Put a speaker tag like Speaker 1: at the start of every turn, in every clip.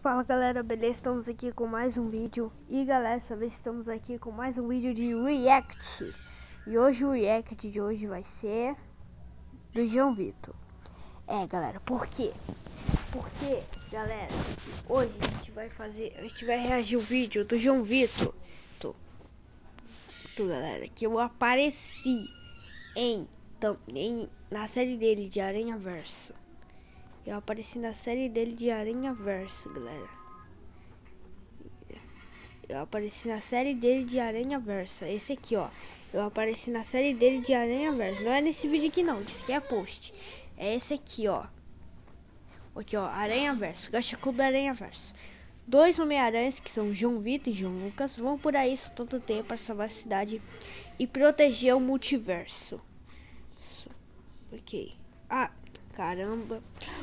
Speaker 1: Fala galera, beleza? Estamos aqui com mais um vídeo. E galera, dessa vez estamos aqui com mais um vídeo de React. E hoje o React de hoje vai ser do João Vitor. Galera, por quê? Porque, galera, hoje a gente vai reagir o vídeo do João Vitor. Galera, que eu apareci na série dele de Aranha Verso. Eu apareci na série dele de Aranha Verso, galera. Eu apareci na série dele de Aranha Verso. Esse aqui, ó. Eu apareci na série dele de Aranha Verso. Não é nesse vídeo aqui, não. Isso aqui é post. É esse aqui, ó. Aqui, ó. Aranha Verso. Gacha Clube Aranha Verso. Dois Homem-Aranhas, que são João Vitor e João Lucas, vão por aí tanto tempo para salvar a cidade e proteger o multiverso. Ok. Ah, caramba.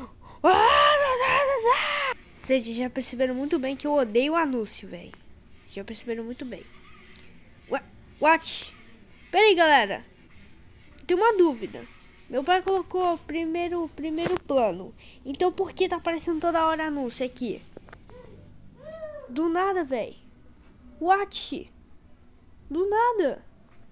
Speaker 1: Vocês já perceberam muito bem que eu odeio o anúncio, velho. Vocês já perceberam muito bem. What? Pera aí, galera. Tem uma dúvida. Meu pai colocou primeiro plano. Então por que tá aparecendo toda hora anúncio aqui? Do nada, velho. What? Do nada.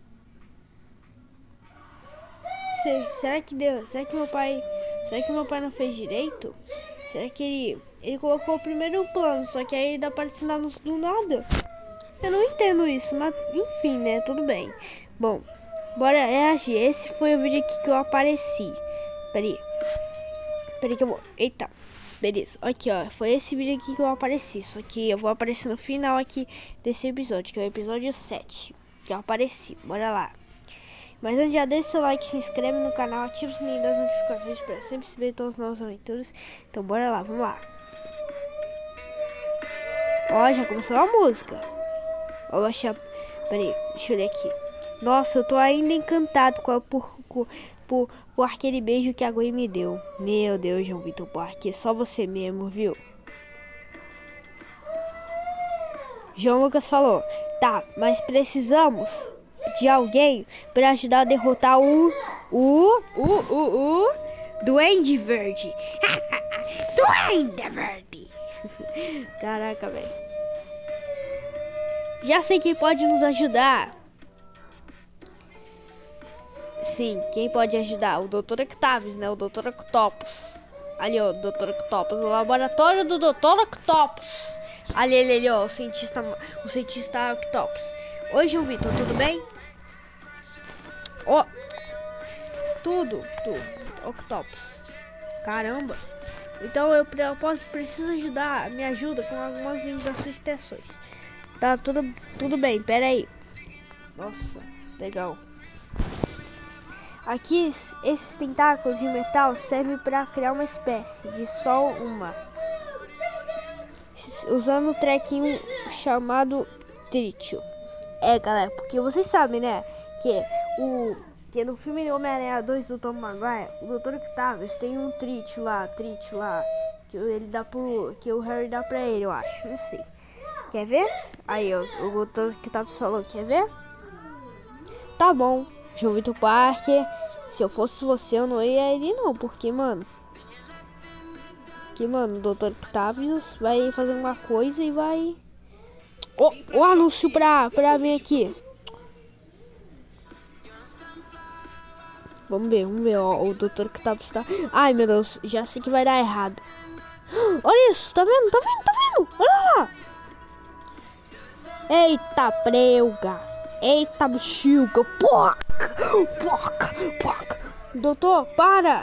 Speaker 1: Será que deu? Será que meu pai não fez direito? Será que ele colocou o primeiro plano, só que aí ele tá aparecendo anúncio do nada? Eu não entendo isso, mas enfim, né? Tudo bem. Bom, bora reagir. Esse foi o vídeo aqui que eu apareci. Peraí que eu vou... Eita, beleza. Aqui, ó. Foi esse vídeo aqui que eu apareci. Só que eu vou aparecer no final aqui desse episódio, que é o episódio 7. Que eu apareci. Bora lá. Mas antes, já deixa seu like, se inscreve no canal, ativa o sininho das notificações para sempre saber todas as novas aventuras. Então bora lá, vamos lá. Ó, já começou a música. Ó, baixar. Peraí, deixa eu ler aqui. Nossa, eu tô ainda encantado por aquele beijo que a Gwen me deu. Meu Deus, João Vitor Parque, só você mesmo, viu? João Lucas falou: tá, mas precisamos de alguém para ajudar a derrotar o Duende Verde. Duende Verde. Caraca, velho. Já sei quem pode nos ajudar. Sim, quem pode ajudar? O Dr. Octavius, né? O Dr. Octopus. Ali, ó, o Dr. Octopus. O laboratório do Dr. Octopus. Ali, ó, o cientista Octopus. Oi, João Vitor, tudo bem? Ó, tudo, Octopus. Caramba. Então eu preciso ajudar, me ajuda com algumas das suas intenções. Tá, tudo bem, pera aí. Nossa, legal. Aqui, esses tentáculos de metal servem para criar uma espécie de só uma. Usando um trequinho chamado trítio. Galera, porque vocês sabem, né, que no filme Homem-Aranha 2 do Tom Maguire, o Dr. Octavius tem um trítio lá, que ele dá que o Harry dá pra ele, eu acho, não sei. Quer ver? Aí, ó, o Dr. Octavius falou, quer ver? Tá bom, João Vitor Parker, se eu fosse você eu não ia ir não, porque, mano, o Dr. Octavius vai fazer uma coisa e vai... O anúncio pra vir aqui. Vamos ver, ó, o Dr. Octavius tá... Ai, meu Deus, já sei que vai dar errado. Olha isso, tá vendo? Olha lá. Eita, preuga. Eita, bexiga. Poca. Doutor, para.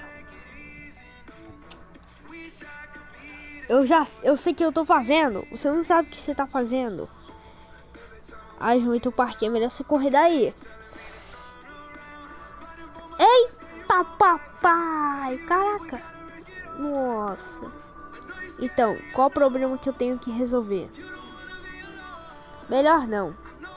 Speaker 1: Eu sei o que eu tô fazendo. Você não sabe o que você tá fazendo. Ai, João Vitor Parque, é melhor você correr daí. Eita, papai. Caraca. Nossa. Então, qual o problema que eu tenho que resolver? Melhor não.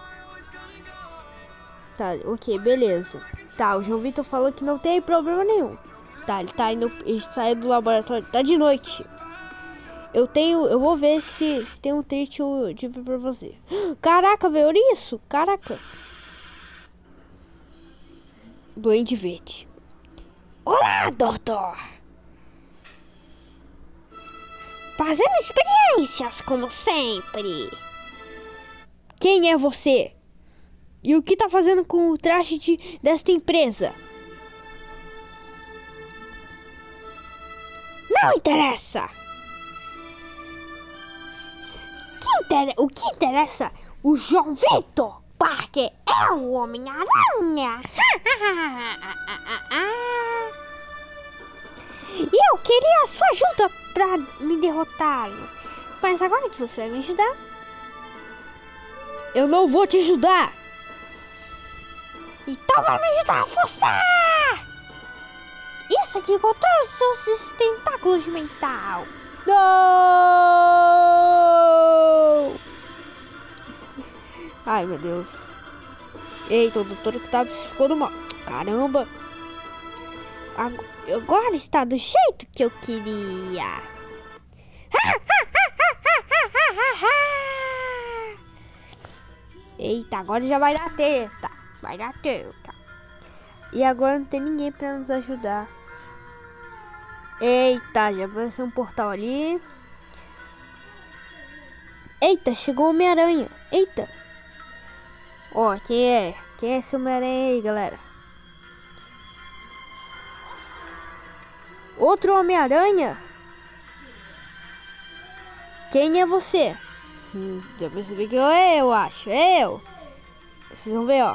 Speaker 1: Tá, ok, beleza. Tá, o João Vitor falou que não tem problema nenhum. Tá, ele saiu do laboratório. Tá de noite. Eu vou ver se tem um trítio tipo pra você. Caraca, velho, olha isso. Caraca. Duende Verde. Olá, doutor. Fazendo experiências, como sempre. Quem é você? E o que tá fazendo com o traje desta empresa? Não interessa. O que interessa? O João Vitor Parker é o Homem-Aranha. E eu queria a sua ajuda pra me derrotá-lo. Mas agora que você vai me ajudar... Eu não vou te ajudar. Então vai me ajudar a forçar. Isso aqui com todos os seus tentáculos de mental. Não! Ai, meu Deus. Eita, o Dr. Octavius ficou do mal. Caramba. Agora está do jeito que eu queria. Eita, agora já vai dar treta. Vai dar treta. E agora não tem ninguém pra nos ajudar. Eita, já apareceu um portal ali. Eita, chegou o Homem-Aranha. Eita. Ó, quem é? Quem é esse Homem-Aranha aí, galera? Outro Homem-Aranha? Quem é você? Já percebi que eu acho. É eu. Vocês vão ver, ó.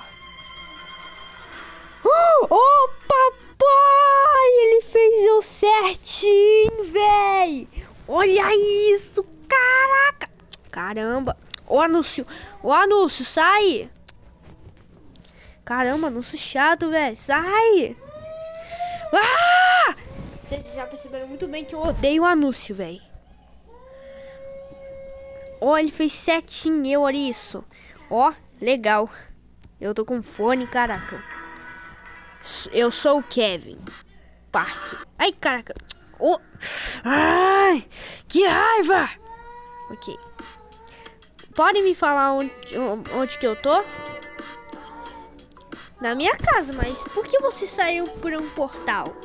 Speaker 1: Oh, papai! Ele fez eu certinho, véi! Olha isso! Caraca! Caramba! O anúncio, sai! Caramba, anúncio chato, velho! Sai! Ah! Vocês já perceberam muito bem que eu odeio o anúncio, velho. Ó, ele fez certinho, olha isso. Ó, legal. Eu tô com fone, caraca. Eu sou o Kevin Parker. Ai, caraca. Oh. Ai, que raiva. Ok. Pode me falar onde que eu tô? Na minha casa, mas por que você saiu por um portal?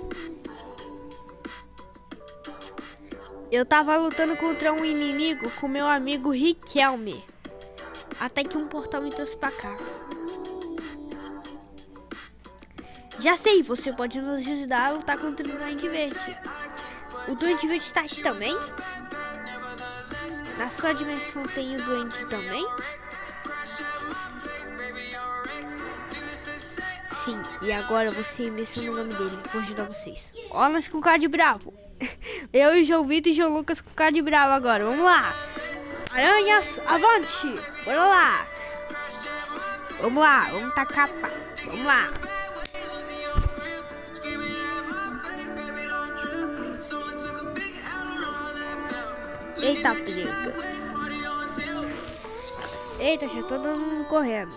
Speaker 1: Eu tava lutando contra um inimigo com meu amigo Riquelme. Até que um portal me trouxe pra cá. Já sei, você pode nos ajudar a lutar contra o Duende Verde. O Duende Verde tá aqui também? Na sua dimensão tem o Duende também? Sim, e agora você menciona o nome dele. Vou ajudar vocês. Ó, nós com cara de bravo. Eu e o João Vitor e o João Lucas com cara de bravo agora. Vamos lá. Aranhas, avante. Bora lá. Vamos lá, vamos tacar pá. Vamos lá. Eita, prega. Eita, já tô todo mundo correndo.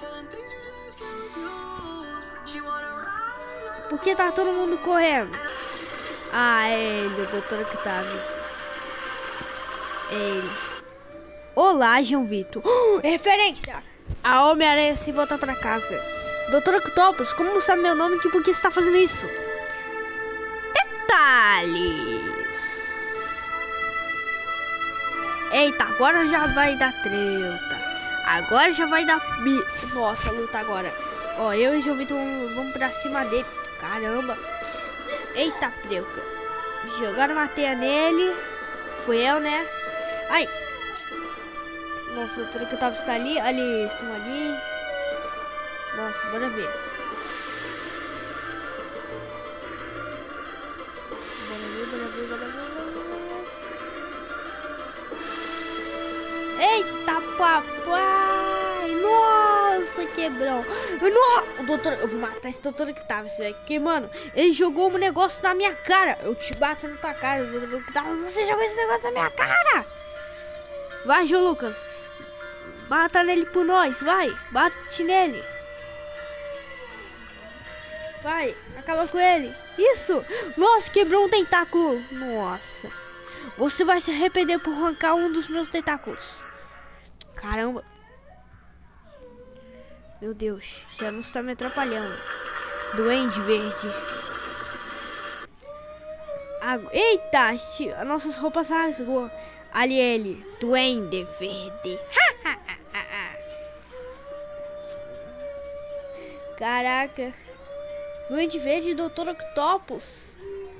Speaker 1: Por que tá todo mundo correndo? Ah, é ele, o Dr. Octavius. É ele. Olá, João Vitor. Referência! A Homem-Aranha se volta pra casa. Dr. Octopus, como sabe meu nome e por que você tá fazendo isso? Detalhes. Eita, agora já vai dar treta. Agora já vai dar... Nossa, luta agora. Ó, eu e o João Vitor vamos pra cima dele. Caramba. Eita, preuca. Jogaram uma teia nele. Fui eu, né? Ai. Nossa, o Dr. Octavius tá ali. Ali, estão ali. Nossa, bora ver. Bora ver. Eita, papai! Nossa, quebrou! O doutor, eu vou matar esse Dr. Octavius, velho. Porque, mano, ele jogou um negócio na minha cara. Eu te bato na tua cara, Dr. Octavius. Você jogou esse negócio na minha cara! Vai, João Lucas. Bata nele por nós, vai. Bate nele. Vai, acaba com ele. Isso! Nossa, quebrou um tentáculo. Nossa. Você vai se arrepender por arrancar um dos meus tentáculos. Caramba. Meu Deus, esse anúncio tá me atrapalhando. Duende Verde. Eita, as nossas roupas rasgou. Ali ele, Duende Verde. Caraca. Duende Verde e Dr. Octopus.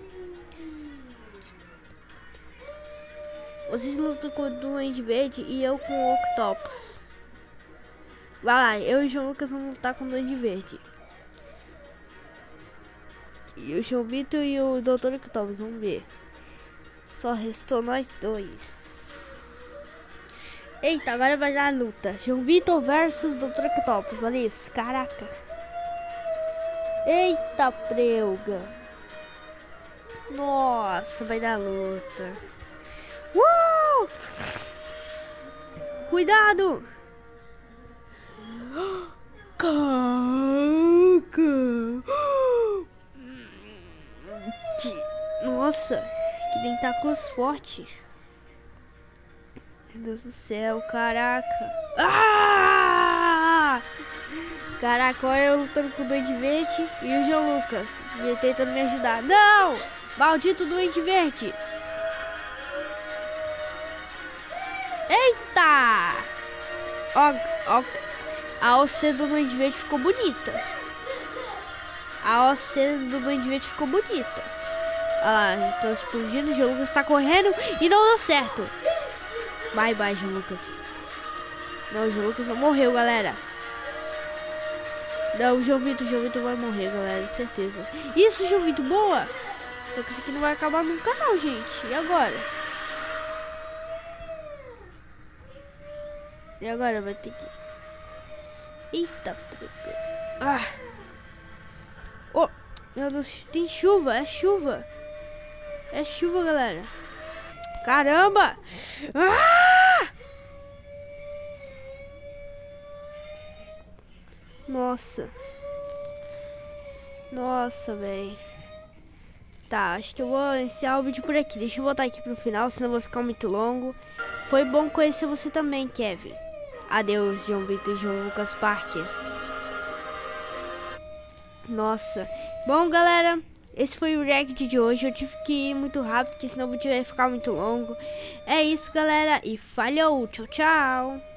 Speaker 1: Vocês lutam com o Duende Verde e eu com o Octopus. Vai lá, eu e o João Lucas vamos lutar com o Duende Verde. E o João Vitor e o Dr. Octopus, vamos ver. Só restou nós dois. Eita, agora vai dar a luta. João Vitor versus Dr. Octopus, olha isso, caraca. Eita, preuga. Nossa, vai dar luta. Cuidado! Caraca! Nossa, que tentáculos fortes. Meu Deus do céu, caraca. Ah! Caraca, olha eu lutando com o Duende Verde e o João Lucas tentando me ajudar. Não! Maldito Duende Verde! Eita! Ó, a OC do Duende Verde ficou bonita. A OC do Duende Verde ficou bonita. Olha lá, estou explodindo. O João Lucas tá correndo e não deu certo. Bye, bye, João Lucas. Não, o João Lucas não morreu, galera. Não, o João Vitor vai morrer, galera, certeza. Isso, João Vitor, boa! Só que isso aqui não vai acabar nunca não, gente. E agora? E agora vai ter que... Eita, ah! Oh, meu Deus, tem chuva, é chuva. É chuva, galera. Caramba! Ah! Nossa. Nossa, velho. Tá, acho que eu vou encerrar o vídeo por aqui. Deixa eu voltar aqui pro final, senão vai ficar muito longo. Foi bom conhecer você também, Kevin. Adeus, João Vitor e João Lucas Parques. Nossa. Bom, galera, esse foi o react de hoje. Eu tive que ir muito rápido, porque senão o vídeo ia ficar muito longo. É isso, galera, e falhou. Tchau, tchau.